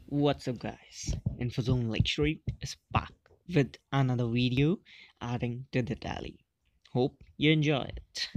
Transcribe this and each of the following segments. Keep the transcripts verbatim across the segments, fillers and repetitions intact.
What's up, guys? InfoZone Lecture is back with another video adding to the tally. Hope you enjoy it.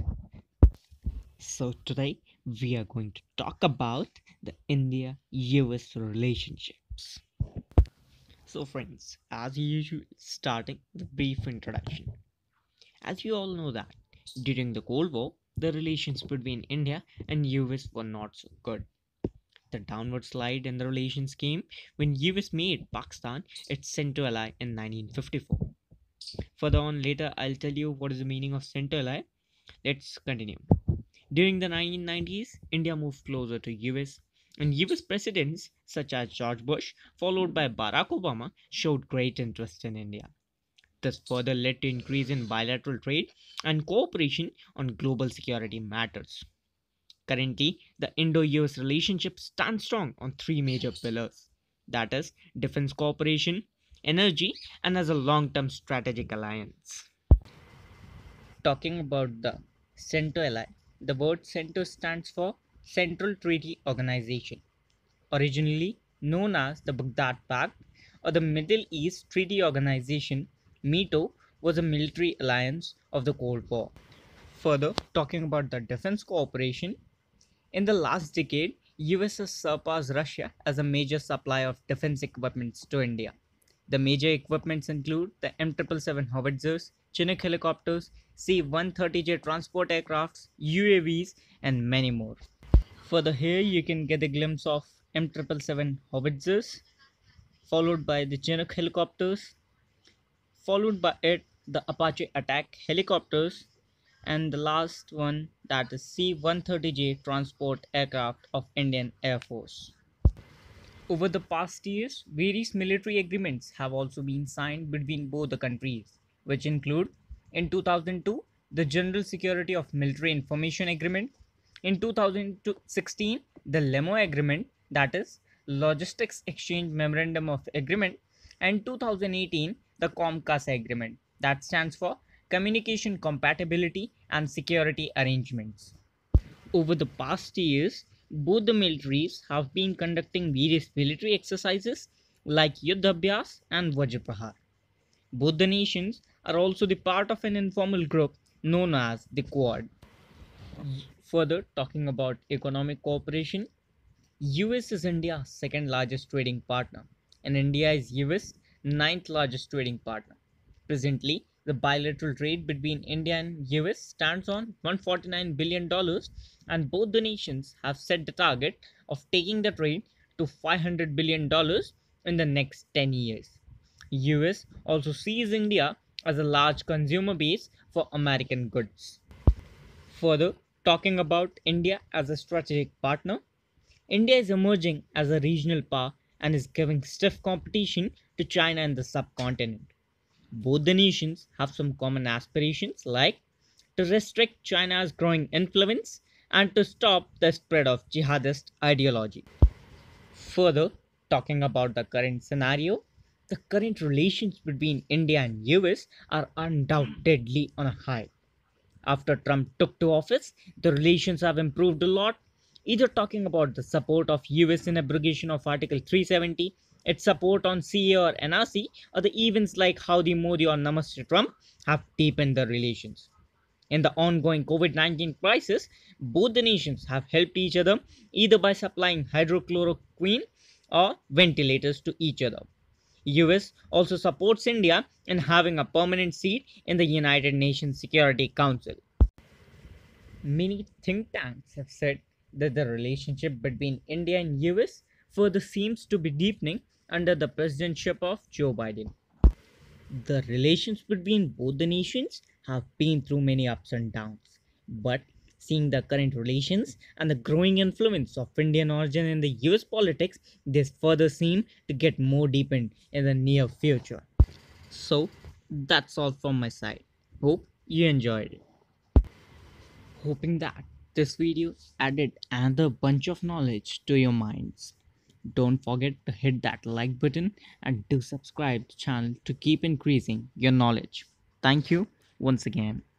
So, today we are going to talk about the India U S relationships. So, friends, as usual, starting with a brief introduction. As you all know, that during the Cold War, the relations between India and U S were not so good. The downward slide in the relations came when U S made Pakistan its center ally in nineteen fifty-four. Further on later I'll tell you what is the meaning of center ally. Let's continue. During the nineteen nineties, India moved closer to U S, and U S presidents such as George Bush, followed by Barack Obama, showed great interest in India. This further led to increase in bilateral trade and cooperation on global security matters. Currently, the Indo-U S relationship stands strong on three major pillars, that is, defense cooperation, energy, and as a long-term strategic alliance. Talking about the CENTO ally, the word CENTO stands for Central Treaty Organization, originally known as the Baghdad Pact or the Middle East Treaty Organization. MITO was a military alliance of the Cold War. Further, talking about the defense cooperation, in the last decade, U S has surpassed Russia as a major supplier of defense equipments to India. The major equipments include the M seven seven howitzers, Chinook helicopters, C one thirty J transport aircrafts, U A Vs, and many more. Further here, you can get a glimpse of M seven seven howitzers, followed by the Chinook helicopters, followed by it the Apache attack helicopters, and the last one, that is C one thirty J transport aircraft of Indian Air Force. Over the past years, various military agreements have also been signed between both the countries, which include in two thousand two the General Security of Military Information Agreement, in two thousand sixteen the LEMO Agreement, that is Logistics Exchange Memorandum of Agreement, and two thousand eighteen the COMCAS Agreement, that stands for Communication Compatibility and Security Arrangements. Over the past years, both the militaries have been conducting various military exercises like Yuddhabhyas and Vajraprahar. Both the nations are also the part of an informal group known as the Quad. Further, talking about economic cooperation, U S is India's second largest trading partner, and India is U S ninth largest trading partner. Presently, the bilateral trade between India and U S stands on one hundred forty-nine billion dollars, and both the nations have set the target of taking the trade to five hundred billion dollars in the next ten years. U S also sees India as a large consumer base for American goods. Further, talking about India as a strategic partner, India is emerging as a regional power and is giving stiff competition to China in the subcontinent. Both the nations have some common aspirations like to restrict China's growing influence and to stop the spread of jihadist ideology. Further, talking about the current scenario, the current relations between India and U S are undoubtedly on a high. After Trump took to office, the relations have improved a lot, either talking about the support of U S in abrogation of Article three seventy, its support on C A or N R C, or the events like how the Modi or Namaste Trump have deepened the relations. In the ongoing COVID nineteen crisis, both the nations have helped each other either by supplying hydrochloroquine or ventilators to each other. U S also supports India in having a permanent seat in the United Nations Security Council. Many think tanks have said that the relationship between India and U S further seems to be deepening under the presidentship of Joe Biden. The relations between both the nations have been through many ups and downs, but seeing the current relations and the growing influence of Indian origin in the U S politics, this further seem to get more deepened in the near future. So, that's all from my side. Hope you enjoyed it. Hoping that this video added another bunch of knowledge to your minds. Don't forget to hit that like button and do subscribe to the channel to keep increasing your knowledge. Thank you once again.